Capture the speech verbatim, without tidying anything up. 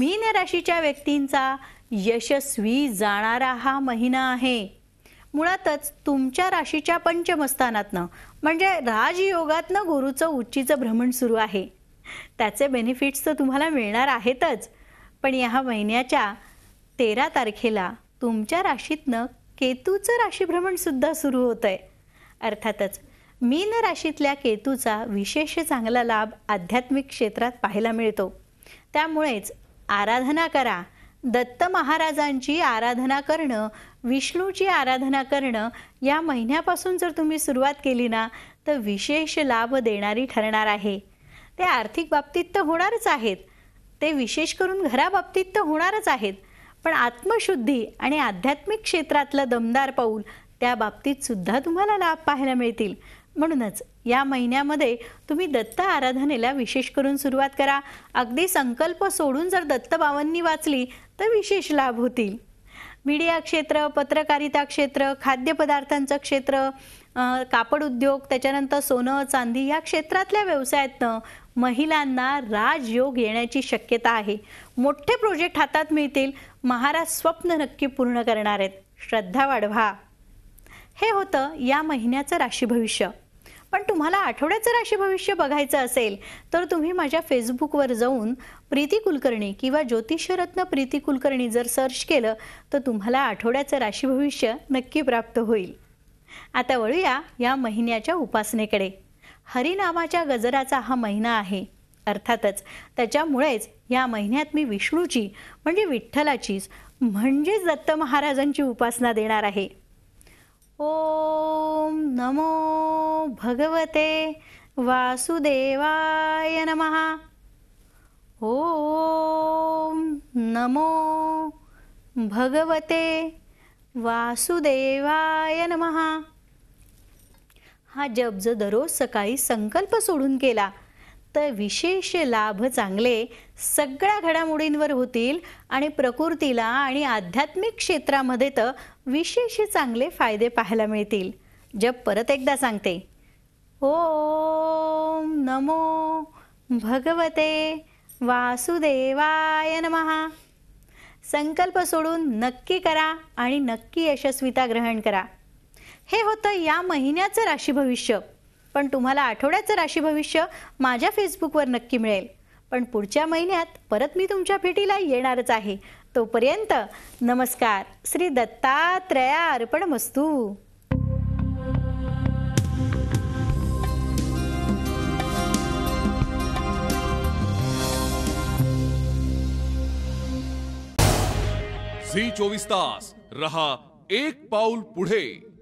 मीन राशीच्या व्यक्तींचा यशस्वी जाणारा हा महिना आहे। मुळातच तुमच्या राशीच्या पंचमस्थानातनं म्हणजे राजयोगातनं गुरुचं उच्चीचं भ्रमण सुरू आहे। त्याचे बेनिफिट्स तर तुम्हाला मिळणार आहेतच, पण या महिन्याच्या तेरा तारखेला तुमच्या राशीतनं केतूचं राशीभ्रमण सुद्धा सुरू होतंय। अर्थातच मीन राशीतल्या केतूचा विशेष चांगला लाभ आध्यात्मिक क्षेत्रात पाहायला मिळतो। त्यामुळेच आराधना करा, दत्त महाराजांची आराधना करणं, विष्णूची आराधना करणं या महिन्यापासून जर तुम्ही सुरुवात केली ना तर विशेष लाभ देणारी ठरणार आहे। ते आर्थिक बाबतीत तर होणारच आहेत, ते विशेष करून घराबाबतीत तर होणारच आहेत, पण आत्मशुद्धी आणि आध्यात्मिक क्षेत्रातलं दमदार पाऊल त्या बाबतीत सुद्धा तुम्हाला लाभ पाहायला मिळतील। म्हणूनच या महिन्यामध्ये तुम्ही दत्त आराधनेला विशेष करून सुरुवात करा। अगदी संकल्प सोडून जर दत्तबावांनी वाचली तर विशेष लाभ होतील। मीडिया क्षेत्र, पत्रकारिता क्षेत्र, खाद्यपदार्थांचं क्षेत्र, कापड उद्योग, त्याच्यानंतर सोनं चांदी या क्षेत्रातल्या व्यवसायातनं महिलांना राजयोग येण्याची शक्यता आहे। मोठे प्रोजेक्ट हातात मिळतील, महाराज स्वप्न नक्की पूर्ण करणार आहेत। श्रद्धा वाढवा। हे होतं या महिन्याचं राशी भविष्य। पण तुम्हाला आठवड्याचं राशी भविष्य बघायचं असेल तर तुम्ही माझ्या फेसबुकवर जाऊन प्रीती कुलकर्णी किंवा ज्योतिषरत्न प्रीती कुलकर्णी जर सर्च केलं तर तुम्हाला आठवड्याचं राशी भविष्य नक्की प्राप्त होईल। आता वळूया या महिन्याच्या उपासनेकडे। हरिनामाच्या गजराचा हा महिना आहे। अर्थातच त्याच्यामुळेच या महिन्यात मी विष्णूची म्हणजे विठ्ठलाचीच म्हणजेच दत्त महाराजांची उपासना देणार आहे। ओम नमो भगवते वासुदेवाय नमः। ओम नमो भगवते वासुदेवाय नमः। हा जप जर दररोज सकाळी संकल्प सोडून केला तर विशेष लाभ चांगले सगळ्या घडामोडींवर होतील आणि प्रकृतीला आणि आध्यात्मिक क्षेत्रामध्ये तर विशेष चांगले फायदे पाहायला मिळतील। जप परत एकदा सांगते। ओम नमो भगवते वासुदेवाय नमः। संकल्प सोडून नक्की करा आणि नक्की यशस्वीता ग्रहण करा। हे होतं या महिन्याचं राशी भविष्य। पण तुम्हाला आठवड्याचं राशी भविष्य माझ्या फेसबुकवर नक्की मिळेल। पण पुढच्या महिन्यात परत मी तुमच्या भेटीला येणारच आहे। तोपर्यंत नमस्कार। श्री दत्तात्रेय अर्पणमस्तु। झी चोवीस तास रहा एक पाऊल पुढे।